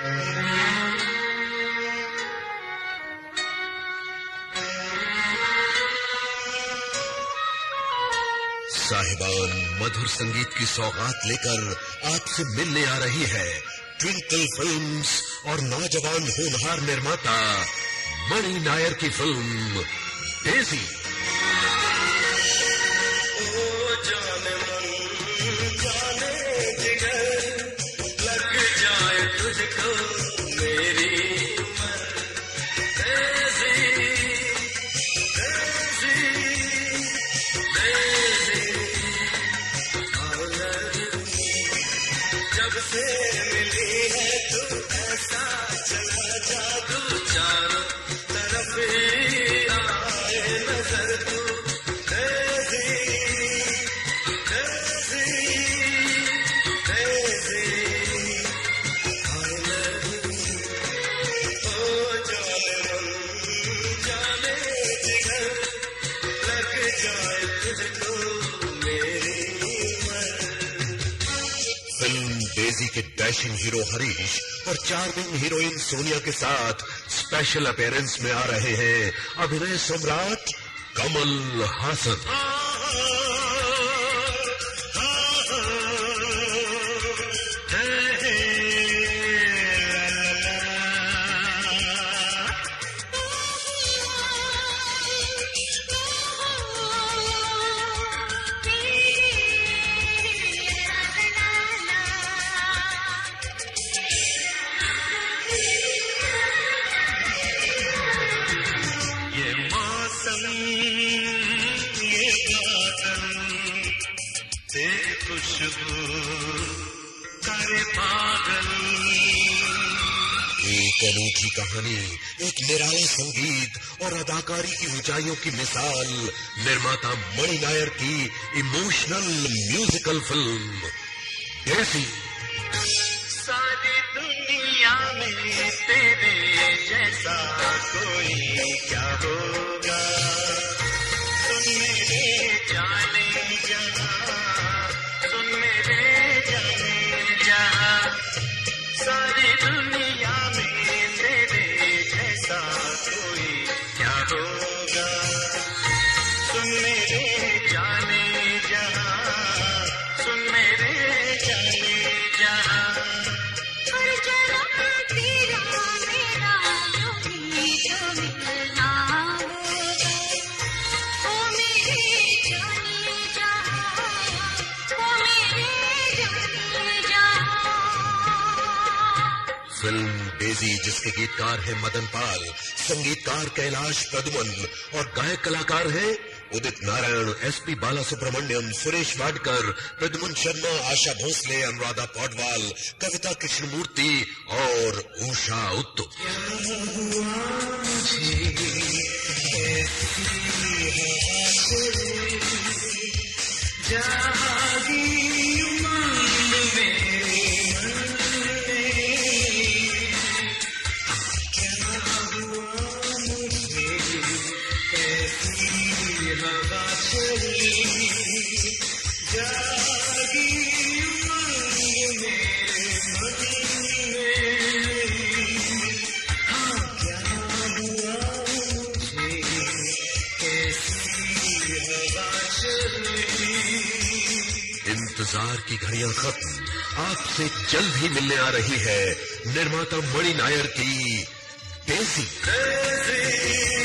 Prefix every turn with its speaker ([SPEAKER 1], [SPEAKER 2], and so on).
[SPEAKER 1] साहिबान मधुर संगीत की सौगात लेकर आपसे मिलने आ रही है ट्विंकल फिल्म्स और नौजवान होनहार निर्माता मणि नायर की फिल्म डेजी।
[SPEAKER 2] ओ जाने मन जाने जिगर लग जाए तुझको मेरी जब से मिली है तू ऐसा चला जादू चारों तरफ ही आए नजर तू crazy, crazy, crazy, I love you। ओ जाने मन जाने जिगर लग जाए तुझको मेरी
[SPEAKER 1] फिल्म डेजी के डैशिंग हीरो हरीश और चार्मिंग हीरोइन सोनिया के साथ स्पेशल अपीयरेंस में आ रहे हैं अभिनय सम्राट कमल हासन।
[SPEAKER 2] खुशबू करे पागल।
[SPEAKER 1] एक अनूठी कहानी, एक निराला संगीत और अदाकारी की ऊंचाइयों की मिसाल निर्माता मणि नायर की इमोशनल म्यूजिकल फिल्म डेजी।
[SPEAKER 2] सारी दुनिया में तेरे जैसा कोई क्या होगा, सुन मेरे जाने जहां, सुन मेरे जाने जहां, सारी दुनिया में तेरे जैसा कोई क्या होगा, सुन मेरे जाने जहां, सुन मेरे जाने जहां।
[SPEAKER 3] हर जन्म तेरा मेरा यूं जो मिलना होगा, ओ मेरे जाने जहां, ओ मेरे जाने जहां।
[SPEAKER 1] फिल्म डेजी जिसके गीतकार हैं मदन पाल, संगीतकार कैलाश प्रदुमन और गायक कलाकार हैं उदित नारायण, एसपी बालासुब्रमण्यम, सुरेश वाडकर, प्रद्युमन शर्मा, आशा भोसले, अनुराधा पौडवाल, कविता कृष्णमूर्ति और उषा उत्तुप। इंतजार की घड़ियां खत्म, आपसे जल्द ही मिलने आ रही है निर्माता मणि नायर की डेजी।